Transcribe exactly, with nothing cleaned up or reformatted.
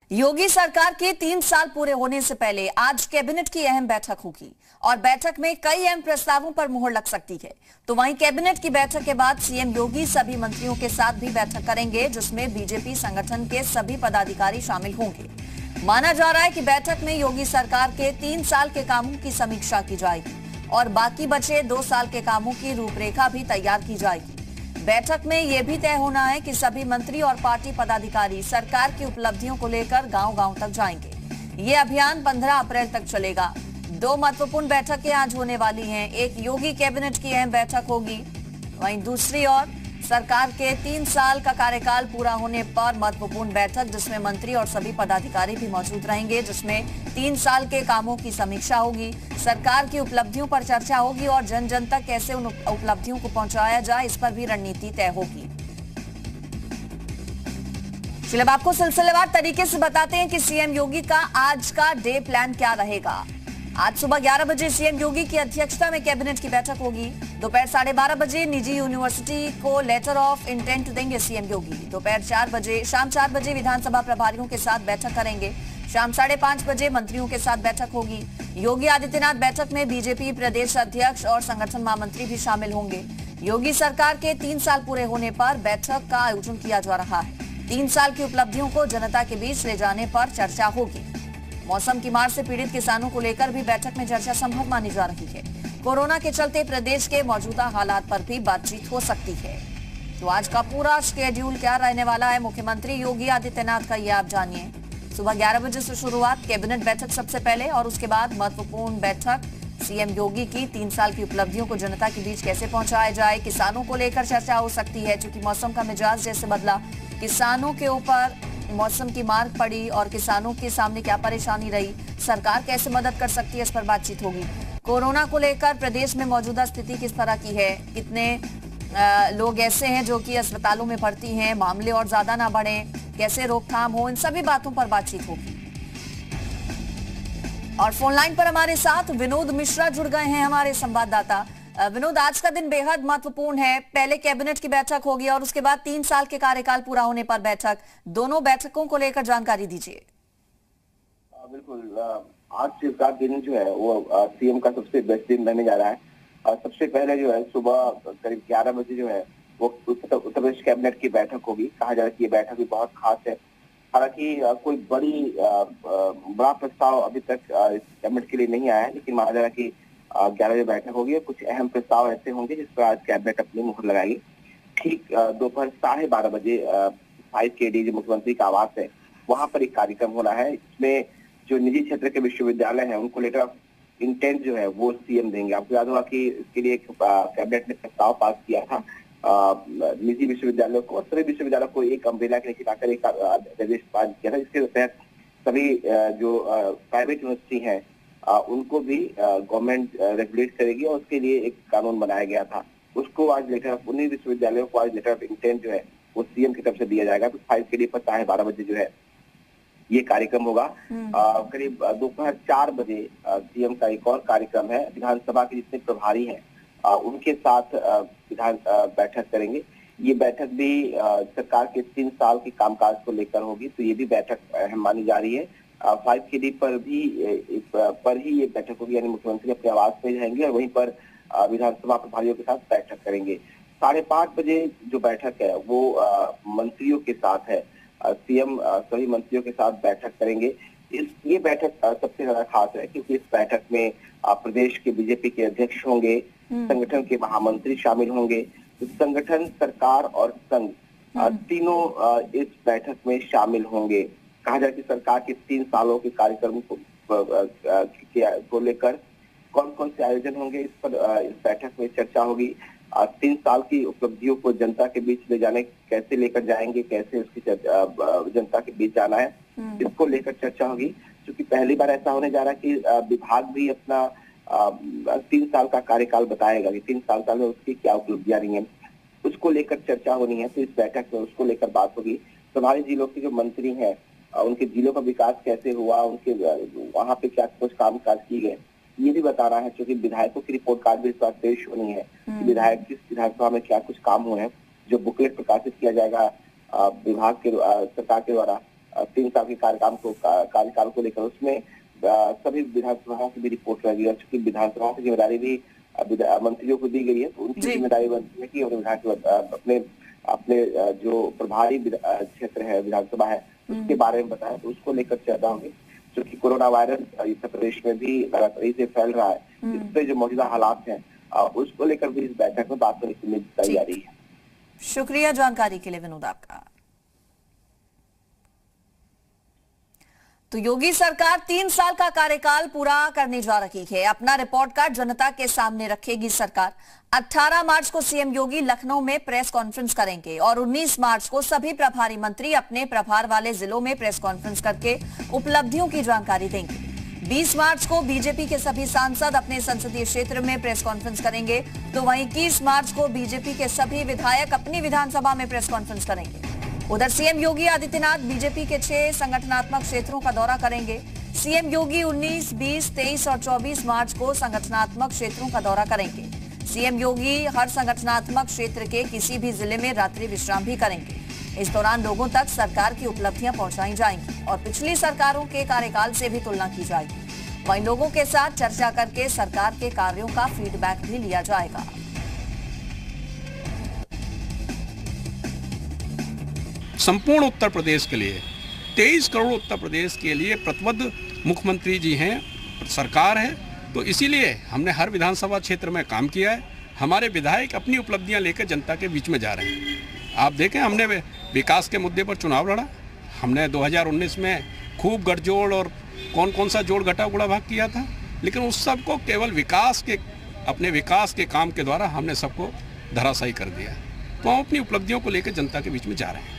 योगी सरकार के तीन साल पूरे होने से पहले आज कैबिनेट की अहम बैठक होगी और बैठक में कई अहम प्रस्तावों पर मुहर लग सकती है। तो वहीं कैबिनेट की बैठक के बाद सीएम योगी सभी मंत्रियों के साथ भी बैठक करेंगे, जिसमें बीजेपी संगठन के सभी पदाधिकारी शामिल होंगे। माना जा रहा है कि बैठक में योगी सरकार के तीन साल के कामों की समीक्षा की जाएगी और बाकी बचे दो साल के कामों की रूपरेखा भी तैयार की जाएगी। बैठक में यह भी तय होना है कि सभी मंत्री और पार्टी पदाधिकारी सरकार की उपलब्धियों को लेकर गांव-गांव तक जाएंगे। ये अभियान पंद्रह अप्रैल तक चलेगा। दो महत्वपूर्ण बैठकें आज होने वाली हैं। एक योगी कैबिनेट की अहम बैठक होगी, वहीं दूसरी ओर सरकार के तीन साल का कार्यकाल पूरा होने पर महत्वपूर्ण बैठक, जिसमें मंत्री और सभी पदाधिकारी भी मौजूद रहेंगे, जिसमें तीन साल के कामों की समीक्षा होगी, सरकार की उपलब्धियों पर चर्चा होगी और जन जन तक कैसे उन उपलब्धियों को पहुंचाया जाए, इस पर भी रणनीति तय होगी। चलिए अब आपको सिलसिलेवार तरीके से बताते हैं कि सीएम योगी का आज का डे प्लान क्या रहेगा। आज सुबह ग्यारह बजे सीएम योगी की अध्यक्षता में कैबिनेट की बैठक होगी। दोपहर साढ़े बारह बजे निजी यूनिवर्सिटी को लेटर ऑफ इंटेंट देंगे सीएम योगी। दोपहर चार बजे शाम चार बजे विधानसभा प्रभारियों के साथ बैठक करेंगे। शाम साढ़े पांच बजे मंत्रियों के साथ बैठक होगी। योगी आदित्यनाथ बैठक में बीजेपी प्रदेश अध्यक्ष और संगठन महामंत्री भी शामिल होंगे। योगी सरकार के तीन साल पूरे होने पर बैठक का आयोजन किया जा रहा है। तीन साल की उपलब्धियों को जनता के बीच ले जाने पर चर्चा होगी। मौसम की मार से पीड़ित किसानों को लेकर भी बैठक में चर्चा संभव मानी जा रही है। कोरोना के चलते प्रदेश के मौजूदा हालात पर भी बातचीत हो सकती है। तो आज का पूरा शेड्यूल क्या रहने वाला है, मुख्यमंत्री योगी आदित्यनाथ का, ये आप जानिए। सुबह ग्यारह बजे से शुरुआत, कैबिनेट बैठक सबसे पहले और उसके बाद महत्वपूर्ण बैठक सीएम योगी की तीन साल की उपलब्धियों को जनता के बीच कैसे पहुंचाया जाए, किसानों को लेकर चर्चा हो सकती है। चूंकि मौसम का मिजाज जैसे बदला, किसानों के ऊपर मौसम की मार पड़ी और किसानों के सामने क्या परेशानी रही, सरकार कैसे मदद कर सकती है, इस पर बातचीत होगी। कोरोना को लेकर प्रदेश में मौजूदा स्थिति किस तरह की है, कितने आ, लोग ऐसे हैं जो कि अस्पतालों में भर्ती हैं, मामले और ज्यादा ना बढ़े, कैसे रोकथाम हो, इन सभी बातों पर बातचीत होगी। और फोन लाइन पर हमारे साथ विनोद मिश्रा जुड़ गए हैं, हमारे संवाददाता। विनोद, आज का दिन बेहद महत्वपूर्ण है। पहले कैबिनेट की बैठक होगी और उसके बाद तीन साल के कार्यकाल पूरा होने पर बैठक। दोनों बैठकों को लेकर जानकारी दीजिए। बिल्कुल, आज का दिन जो है वो सीएम का सबसे बेस्ट दिन रहने जा रहा है। सबसे पहले जो है सुबह करीब ग्यारह बजे जो है वो उत्तर प्रदेश कैबिनेट की बैठक होगी। कहा जा रहा है कि ये बैठक भी बहुत खास है। हालांकि कोई बड़ी बड़ा प्रस्ताव अभी तक कैबिनेट के लिए नहीं आया है, लेकिन माना जा रहा है कि ग्यारह बजे बैठक होगी। कुछ अहम प्रस्ताव ऐसे होंगे जिस पर आज कैबिनेट अपनी मुहर लगाएगी। ठीक दोपहर साढ़े बारह बजे फाइव के डी जो मुख्यमंत्री का आवास है, वहां पर एक कार्यक्रम होना है। इसमें जो निजी क्षेत्र के विश्वविद्यालय हैं उनको लेटर ऑफ इंटेंट जो है वो सीएम देंगे। आपको याद होगा कि इसके लिए कैबिनेट ने प्रस्ताव पास किया था निजी विश्वविद्यालयों को और सभी विश्वविद्यालयों को एक अम्ब्रेला के नीचे लाकर एक आदेश पास किया था, जिसके तहत सभी जो प्राइवेट यूनिवर्सिटी हैं उनको भी गवर्नमेंट रेगुलेट करेगी और उसके लिए एक कानून बनाया गया था। उसको आज लेटर ऑफ उन्हीं विश्वविद्यालयों को आज लेटर ऑफ इंटेंट जो है वो सीएम की तरफ से दिया जाएगा। तो फाइव के डी पर साढ़े बारह बजे जो है ये कार्यक्रम होगा। करीब दोपहर चार बजे सीएम का एक और कार्यक्रम है। विधानसभा के जितने प्रभारी हैं उनके साथ विधान बैठक करेंगे। ये बैठक भी सरकार के तीन साल के कामकाज को लेकर होगी, तो ये भी बैठक अहम मानी जा रही है। फाइव के डी पर भी पर ही ये बैठक होगी, यानी मुख्यमंत्री अपने आवास में रहेंगे और वहीं पर विधानसभा प्रभारियों के साथ बैठक करेंगे। साढ़े पांच बजे जो बैठक है वो मंत्रियों के साथ है। सीएम सभी मंत्रियों के साथ बैठक करेंगे। इस ये बैठक सबसे ज्यादा खास है क्योंकि इस बैठक में प्रदेश के बीजेपी के अध्यक्ष होंगे, संगठन के महामंत्री शामिल होंगे। तो संगठन, सरकार और संघ तीनों इस बैठक में शामिल होंगे। कहा जाए कि सरकार के तीन सालों के कार्यक्रम को, को लेकर कौन कौन से आयोजन होंगे, इस पर इस बैठक में चर्चा होगी। तीन साल की उपलब्धियों को जनता के बीच ले जाने, कैसे लेकर जाएंगे, कैसे उसकी जनता के बीच जाना है, इसको लेकर चर्चा होगी। क्योंकि पहली बार ऐसा होने जा रहा है कि विभाग भी अपना तीन साल का कार्यकाल बताएगा कि तीन साल साल में उसकी क्या उपलब्धियां रही हैं, उसको लेकर चर्चा होनी है। तो इस बैठक में उसको लेकर बात होगी। प्रभारी जिलों के जो मंत्री हैं उनके जिलों का विकास कैसे हुआ, उनके वहां पे क्या कुछ काम काज किए गए, ये भी बताना है। क्योंकि विधायकों की रिपोर्ट कार्ड भी इस बार पेश होनी है। विधायक किस विधानसभा में क्या कुछ काम हुए हैं, जो बुकलेट प्रकाशित किया जाएगा विभाग के सरकार के द्वारा, तीन साल के कार्यकाल को कार्यकाल को लेकर उसमें सभी विधानसभाओं की भी रिपोर्ट रहेगी। और चूंकि विधानसभाओं की जिम्मेदारी भी मंत्रियों को दी गई है, तो उनकी जिम्मेदारी बनती है कि अपने अपने जो प्रभारी क्षेत्र है, विधानसभा है, उसके बारे में बताएं। तो उसको लेकर चर्चा होगी, क्योंकि कोरोना वायरस उत्तर प्रदेश में भी लगातार से फैल रहा है। इससे जो मौजूदा हालात हैं उसको लेकर भी इस बैठक में बात करने की उम्मीद बताई जा रही है। शुक्रिया जानकारी के लिए विनोद आपका। तो योगी सरकार तीन साल का कार्यकाल पूरा करने जा रही है। अपना रिपोर्ट कार्ड जनता के सामने रखेगी सरकार। अठारह मार्च को सीएम योगी लखनऊ में प्रेस कॉन्फ्रेंस करेंगे और उन्नीस मार्च को सभी प्रभारी मंत्री अपने प्रभार वाले जिलों में प्रेस कॉन्फ्रेंस करके उपलब्धियों की जानकारी देंगे। बीस मार्च को बीजेपी के सभी सांसद अपने संसदीय क्षेत्र में प्रेस कॉन्फ्रेंस करेंगे, तो वहीं इक्कीस मार्च को बीजेपी के सभी विधायक अपनी विधानसभा में प्रेस कॉन्फ्रेंस करेंगे। उधर सीएम योगी आदित्यनाथ बीजेपी के छह संगठनात्मक क्षेत्रों का दौरा करेंगे। सीएम योगी उन्नीस, बीस, तेईस और चौबीस मार्च को संगठनात्मक क्षेत्रों का दौरा करेंगे। सीएम योगी हर संगठनात्मक क्षेत्र के किसी भी जिले में रात्रि विश्राम भी करेंगे। इस दौरान लोगों तक सरकार की उपलब्धियां पहुंचाई जाएंगी और पिछली सरकारों के कार्यकाल से भी तुलना की जाएगी। वहीं लोगों के साथ चर्चा करके सरकार के कार्यों का फीडबैक भी लिया जाएगा। संपूर्ण उत्तर प्रदेश के लिए तेईस करोड़ उत्तर प्रदेश के लिए प्रतिबद्ध मुख्यमंत्री जी हैं, सरकार है। तो इसीलिए हमने हर विधानसभा क्षेत्र में काम किया है। हमारे विधायक अपनी उपलब्धियां लेकर जनता के बीच में जा रहे हैं। आप देखें, हमने विकास के मुद्दे पर चुनाव लड़ा। हमने दो हज़ार उन्नीस में खूब गठजोड़ और कौन कौन सा जोड़ घटा गुड़ा भाग किया था, लेकिन उस सबको केवल विकास के अपने विकास के काम के द्वारा हमने सबको धराशायी कर दिया। तो हम अपनी उपलब्धियों को लेकर जनता के बीच में जा रहे हैं।